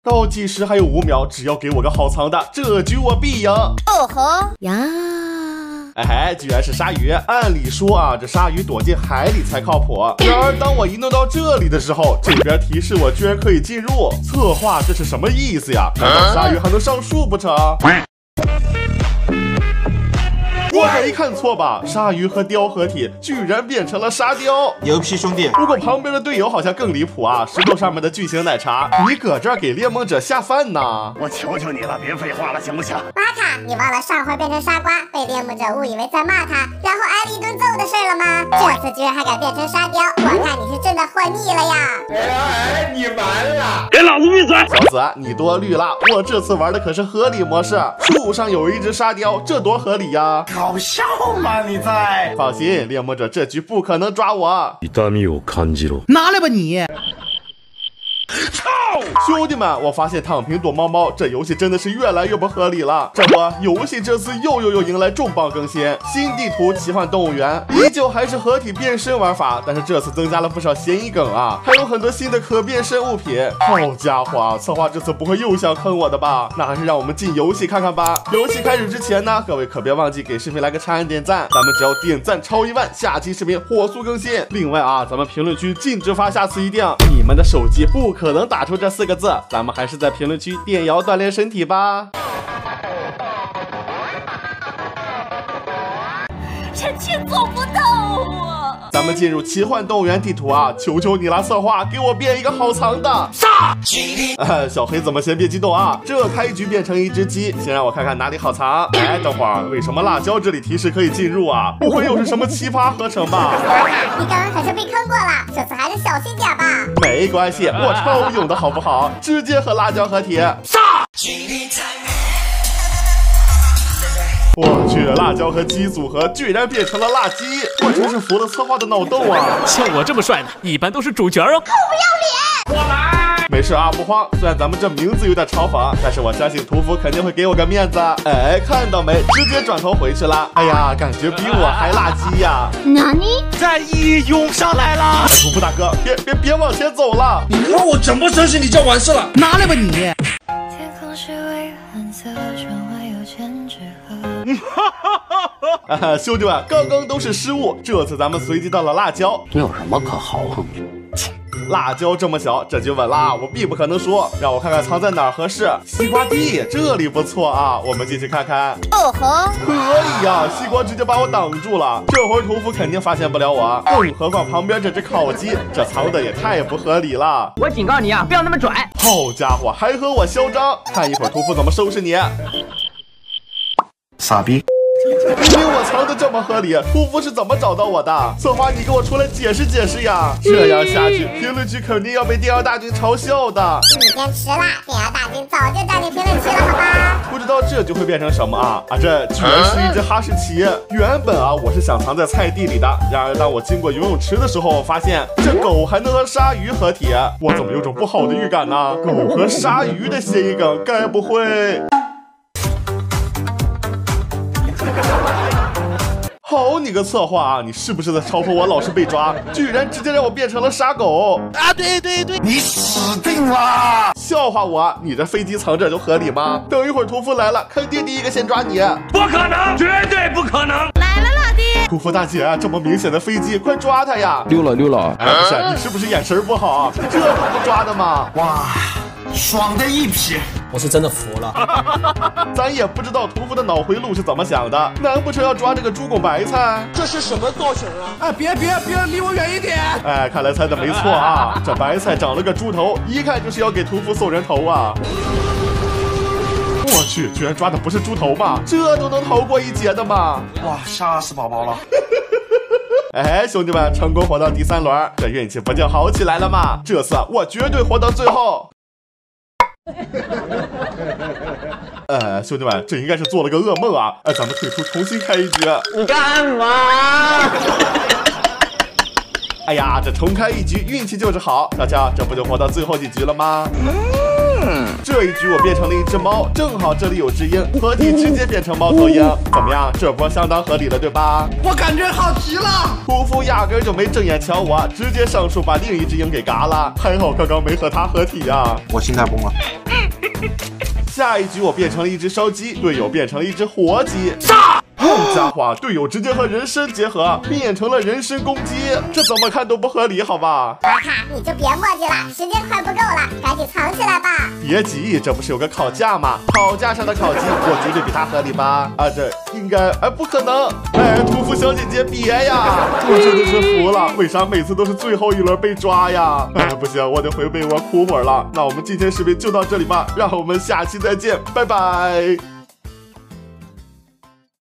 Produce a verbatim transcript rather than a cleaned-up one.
倒计时还有五秒，只要给我个好藏的，这局我必赢。 哦吼呀！ 哎，居然是鲨鱼！按理说啊，这鲨鱼躲进海里才靠谱。然而当我一弄到这里的时候，这边提示我居然可以进入。策划这是什么意思呀？难道鲨鱼还能上树不成？我没看错吧？鲨鱼和雕合体，居然变成了沙雕！ 牛批兄弟！ 不过旁边的队友好像更离谱啊！石头上面的巨型奶茶，你搁这儿给猎梦者下饭呢？ 我求求你了，别废话了，行不行？ 巴卡，你忘了上回变成沙瓜，被猎梦者误以为在骂他，然后挨了一顿揍的事了吗？这次居然还敢变成沙雕，我看你是真的混腻了呀！ 哎，你完了！ 给老子闭嘴！ 小子，你多虑了，我这次玩的可是合理模式。树上有一只沙雕，这多合理呀！ 搞笑吗？你在？ 放心，猎魔者这局不可能抓我。 痛みを感じろ。 拿来吧你！ 兄弟们，我发现躺平躲猫猫这游戏真的是越来越不合理了。这不，游戏这次又又又迎来重磅更新，新地图奇幻动物园依旧还是合体变身玩法，但是这次增加了不少谐音梗啊，还有很多新的可变身物品。好家伙，策划这次不会又想坑我的吧？那还是让我们进游戏看看吧。游戏开始之前呢，各位可别忘记给视频来个长按点赞，咱们只要点赞超一万，下期视频火速更新。另外啊，咱们评论区禁止发下次一定，你们的手机不可能打出这四个字，咱们还是在评论区点摇锻炼身体吧。 臣妾做不到啊！ 咱们进入奇幻动物园地图啊！求求你了，策划，给我变一个好藏的。 杀！ 哎，小黑怎么先别激动啊？这开局变成一只鸡，先让我看看哪里好藏。哎，等会儿，为什么辣椒这里提示可以进入啊？不会又是什么奇葩合成吧？ 你刚刚可是被坑过了，这次还是小心点吧。 没关系，我超勇的好不好？直接和辣椒合体。 杀！ 我去，辣椒和鸡组合居然变成了辣鸡，我真是服了策划的脑洞啊！ 像我这么帅的，一般都是主角哦。 臭不要脸！ 我来。 没事啊，不慌。虽然咱们这名字有点嘲讽，但是我相信屠夫肯定会给我个面子。哎，看到没？直接转头回去了。哎呀，感觉比我还辣鸡呀！ 哪里？ 战意涌上来了！ 哎，屠夫大哥，别别别往前走了！ 你看我整不成是你就完事了。 拿来吧你！ 天空是蔚蓝色，窗外有千纸鹤。 啊，兄弟们，刚刚都是失误，这次咱们随机到了辣椒。 你有什么可豪横的？ 辣椒这么小，这局稳啦，我必不可能输。让我看看藏在哪儿合适。西瓜地这里不错啊，我们进去看看。 哦吼， 可以呀、啊，西瓜直接把我挡住了，这会儿屠夫肯定发现不了我，更何况旁边这只烤鸡，这藏的也太不合理了。 我警告你啊，不要那么拽！ 好家伙，还和我嚣张，看一会儿屠夫怎么收拾你。 傻逼！ 明明我藏的这么合理，屠夫是怎么找到我的？策划，你给我出来解释解释呀！这样下去，评论区肯定要被电摇大军嘲笑的。 你先迟了，电摇大军早就在你评论区了，好吧？ 不知道这就会变成什么啊啊！这居然是一只哈士奇。原本啊，我是想藏在菜地里的，然而当我经过游泳池的时候，发现这狗还能和鲨鱼合体，我怎么有种不好的预感呢？狗和鲨鱼的谐音梗，该不会？好你个策划啊！你是不是在嘲讽我老是被抓？居然直接让我变成了傻狗啊！对对对， 你死定了！ 笑话我？你这飞机藏这就合理吗？等一会儿屠夫来了，肯定第一个先抓你。 不可能，绝对不可能！ 来了，老弟！ 屠夫大姐，这么明显的飞机，快抓他呀！ 溜了溜了！ 哎，不是，你是不是眼神不好？这都不抓的吗？ 哇，爽的一批！ 我是真的服了。 咱也不知道屠夫的脑回路是怎么想的，难不成要抓这个猪拱白菜？ 这是什么造型啊？ 哎，别别别，离我远一点！ 哎，看来猜的没错啊，这白菜长了个猪头，一看就是要给屠夫送人头啊！我去，居然抓的不是猪头吗？这都能逃过一劫的吗？ 哇，吓死宝宝了！ 哎，兄弟们，成功活到第三轮，这运气不就好起来了吗？这次我绝对活到最后。呃，兄弟们，这应该是做了个噩梦啊！哎，咱们退出，重新开一局。 你干嘛？ 哎呀，这重开一局，运气就是好。瞧瞧，这不就活到最后几局了吗？嗯，这一局我变成了一只猫，正好这里有只鹰，合体直接变成猫头鹰。怎么样，这波相当合理了，对吧？ 我感觉好极了。 屠夫压根就没正眼瞧我，直接上树把另一只鹰给嘎了。还好刚刚没和他合体呀、啊。 我心态崩了。 下一局我变成了一只烧鸡，队友变成了一只活鸡。杀！好家伙，队友直接和人参结合，变成了人参公鸡，这怎么看都不合理，好吧？ 我看你就别磨叽了，时间快不够了，赶紧藏起来吧。 别急，这不是有个烤架吗？烤架上的烤鸡，我绝对比它合理吧？啊，这应该……哎，不可能！哎，屠夫小姐姐别呀！我真的是服了，为啥每次都是最后一轮被抓呀？哎，不行，我得回被窝哭会儿了。那我们今天视频就到这里吧，让我们下期再见，拜拜。